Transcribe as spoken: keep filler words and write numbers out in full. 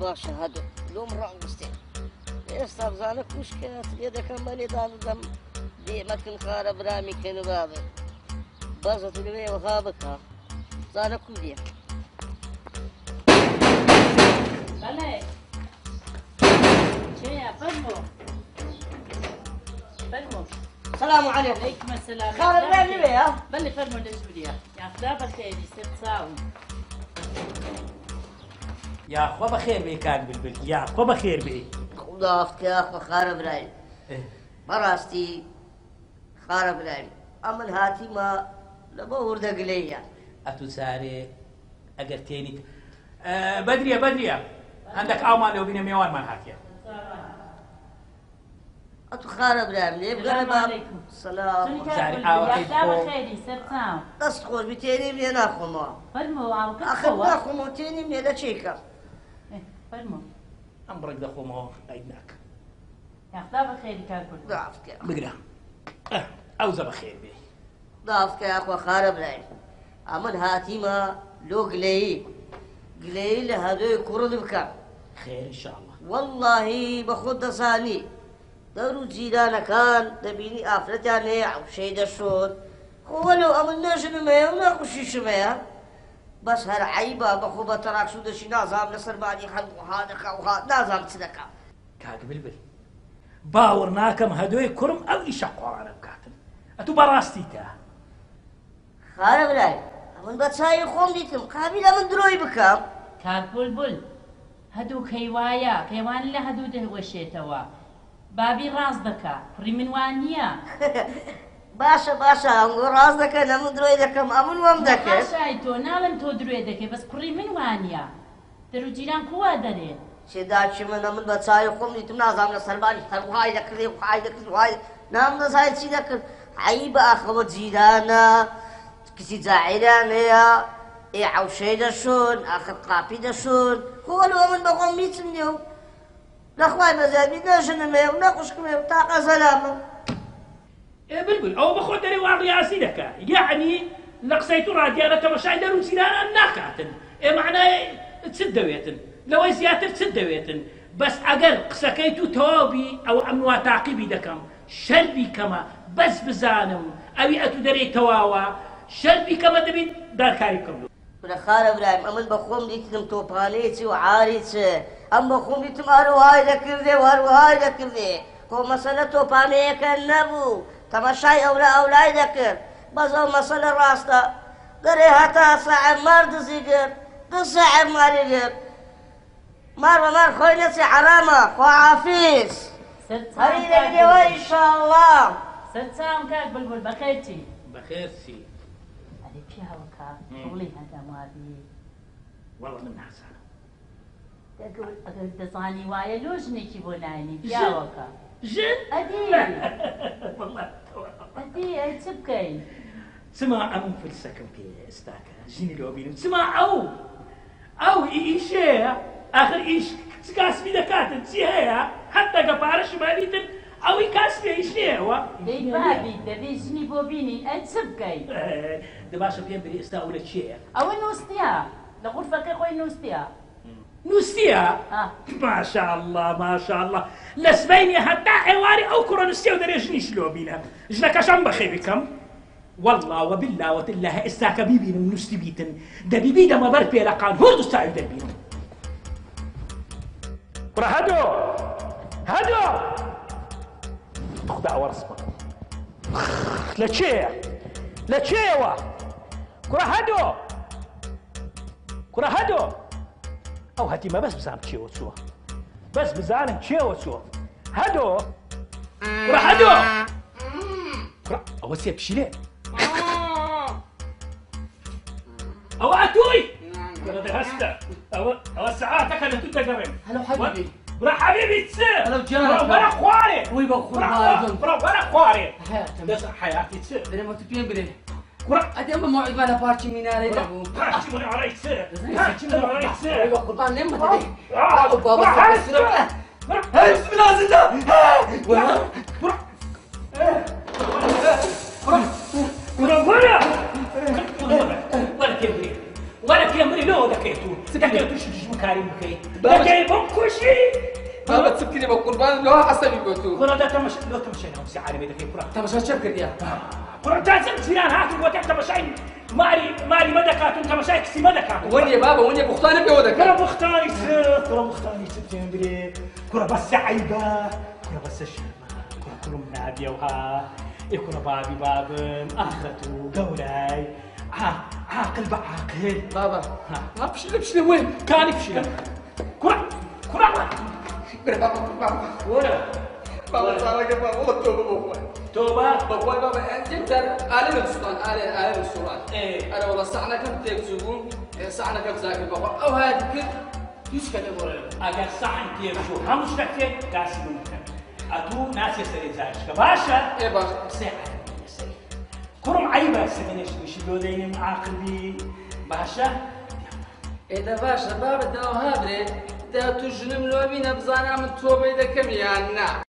باشە هەدو لۆم ڕانگستێ ئێستا بزانە کوشکات لێ دەکەم بە لێدان دەم دێمەکن خارە برامی کەنوابێ بەزت لەوێ وەها بکە زانە کو دێ بەڵێ چێە فەرمۆ فەرمۆ سلام علیکم عەلەیکم السلام خارە برام لەوێیە بەڵێ فەرمۆ لە ژووریا یاخدا بەخێری سەر چاوم یا خۆ بەخێر بێ کاک بلبل یا خۆ بەخێر بێ خودافتیا خۆ خارە برایم بەڕاستی خارە برایم ئەمن هاتیمە لە بۆ وردەگلەیە ئەتو سارێ ئەگەر تێنیت بەدریە بەدریە هەندێک ئاومان لەو بینە میێوانمان هاتیە ئەتو خارە برایم لێ بگەڕێ بام سەلام بەخێری سەر چاوم دەست خۆش بتێنیم لێ ناخۆمەوە فەرمۆ ئاوکە ئەخر ناخۆمەوە تێنیم لێ لە چێکە فەرمۆ ئەم بڕێک دەخۆمەوە قەید ناکە یاخدا بەخێری کار کرد دافتکە بگرە ئەو زە بەخێر بێ دافتکە یاخۆ خارە برایم ئەمن هاتیمە لۆ گلەیی گلەیی لە هەدوی کوڕڵ بکە خێر ئینشاءڵڵا وەڵڵاهی بە خۆت دەزانی دەور و جیرانەکان دەبینی ئافرەتیان هەیە عەوشەی دەشۆن خۆ وەلەو ئەمن نەژنمەیە و نەخوشیشمەیە بەس هەر عەیبە بەخۆ بە تەراکس و دەشی نازام لەسەربانی هەند وها دەکا وها نازام چ دەکا کاک بلبل باوەڕ ناکەم هەدوی کوڕم ئەو ئیشە قۆڕانە بکاتن ئەتو بەڕاستی تا خارە برای ئەمن بە چای خۆم دیتم قابیلە من درۆی بکەم کاک بولبول هەدوو کەیوایە کەیوان لە هەدوو دەوەشێتەوە بابی ڕاست دەکا پڕی من وان نییە باشە باشە ئەمگۆ ڕاست دەکەن ئەمن درۆی دەکەم ئەمن وەم دەکەێت شای تۆ ناڵم تۆ درێ دەکەی بەس پڕی من وانە دەروجیران کووا دەرێت چێداچی من ئەمن بە چای خۆم دیتم نازام لە سەربانی هەروهای دەکردێ وهای دەکرد وهای نام دەزای چی دەکرد عەیبە ئاخەوە جیرانە کسی جاعیران هەیە ئێ عەوشەی دەشۆن ئاخر قاپی دەشۆن خۆ وەلەوە من بەخۆم میچم نیە و نەخوای بەزابی نەژنمێ و نەخوشکمێ و تاقە زەلامە بلبل ئەو بەخۆ دەرێ وا ڕیاسی دەکا یعنی لە قسەی تو ڕادیانە تەمەشای دەر و جیرانان ناکاتن ئێ معنای چت دەوێتن لەوەی زیاتر چت دەوێتن بەس ئەگەر قسەکەی تو تەواوبی ئەو ئەموا تاقیبی دەکەم شەربی کەمە بەس بزانم ئەوی ئەتو دەرێی تەواوە شەربی کەمە دەبیت دارکاری بکەم لە خارە برایم ئەمن بە خۆم دیتم تۆپانەی چی و عاری چێ ئەم بە خۆم دیتم هەروهای دەکردێ و هەروهای دەکردێ خۆ مەسەلە تۆپانەیەکە نەبوو تەماشای ئەولە ئەولای دەکرد بەس ئەو مەسەلە ڕاستە دەرێ هەتا ساعەت مار دزی کرد دە ساعەت ماری کرد مار بە مار خۆی نەچێ حرامە خواحافیز هەری لەگرێوە ئینشاءڵڵا سەر چاوم کاک بولبول بەخێر چی بەخێر چی ئەدی پیاوەکە شغڵی هەندام وابی وەڵڵا من نازانم ئەگەر دەزانی وایە لۆ ژنێکی بۆ ناینی پیاوەکە ژن ئەدی ئەدی ئەی چ بکەین چما ئەمم فرسەکەم پێ ئێستاکە ژنی لۆ بینم چما ئەو ئەو ئیشەیە ئاخر ئیش چ کاسبی دەکاتن چی هەیە هەتا گە پارە شمالیتن ئەوەی کاسبێ ئیش نێەوە دەی بابی دەبێ ژنی بۆ بینین ئەی چ بکەین دەباشە پێم بری ئێستا ئەو لە چییە ئەوە نووسیا لە غورفەکەی خۆی نووسیا نووسیا ماشاءالله ماشاءالله لە سبەینێ هەتا ئێواری ئەو کوڕە نووسیا و دەرێ ژنیش لۆ بینە ژنەکەشم بەخێ بکەم والله وبالله وتالله ئێستاکە بیبینم نووسی بیتن دەبیبی دەمە بەر پێلەقان هۆر دوستاوی دەبینم کوڕە هەدۆ هەدۆ خدا وەرسمە لە چێیە لە چێوە کوڕە هەدۆ کوڕە هەدۆ ئەو هەتیمە بەس بزانم چێوە چووە بەس بزانم چێوە چووە هەدۆ کوڕە هەدۆ ئەوە سێ پشیلێ ئەوە ئەتووی وەرە هەستە ئەوە ئەوە سەعاتەکە لە تو دەگەڕێن هەلو حەبیبی برا حەبیبی چ هەلو جانە وەرە خوارێ وی بە خوڕبارەکەم برا وەرە خوارێ حەیاتم دەس حەیاتی چ دەرێمە تو پێم برێ کوڕە ئەدێ ئەمە مۆعیبە لە پارچی مینارەی دەبوو پارچی مینارەی چ پارچی مینارەی چ وی بە قوربان نێمە دەدەی ئەو بابا سەرە هەی بسم الله زنده برا برا وەرە وەرە پێم برێ وەرە پێم برێ لەوە دەکەیت و دەکەیت تووشی دژم کاریم بکەیت دەکەیت بۆ لو عصبي بوتو كرة ده تمش لو تمشينا وسي عالمي ده في كرة تمشى شبكة يا كرة تازم زيان هاتوا قوتي تمشي ماري ماري مدكاتون تمشي كسي مدكاتون وين يا بابا وين يا بختاني بيودك كرة بختاني سير كرة بختاني سبتمبر كرة بس عيبة كرة بس شرمة كرة كرة منادية وها كرة بابي باب أخته قولاي عاقل بعاقل بابا ما بشيل بشيل وين كان يفشل كرة كرة بابا بابا ولا بابا صارك بابا توبة بابا توبة بابا بابا انت عالم السلطان عالم عالم السلطان ايه انا والله صحنا كم تكسبون صحنا كم ساكن بابا او هذا كل يسكن يقول اگر صحن تيرشو همش تكتين كاسي ممكن اتو ناس يسري زاش كباشا ايه باشا ساعة يسري كرم عيبة سمنش يشيلو دين معاقبي باشا إذا باشا بابا داو هابري دا تجنم لو بينا بزانا من توبة إذا كم يعني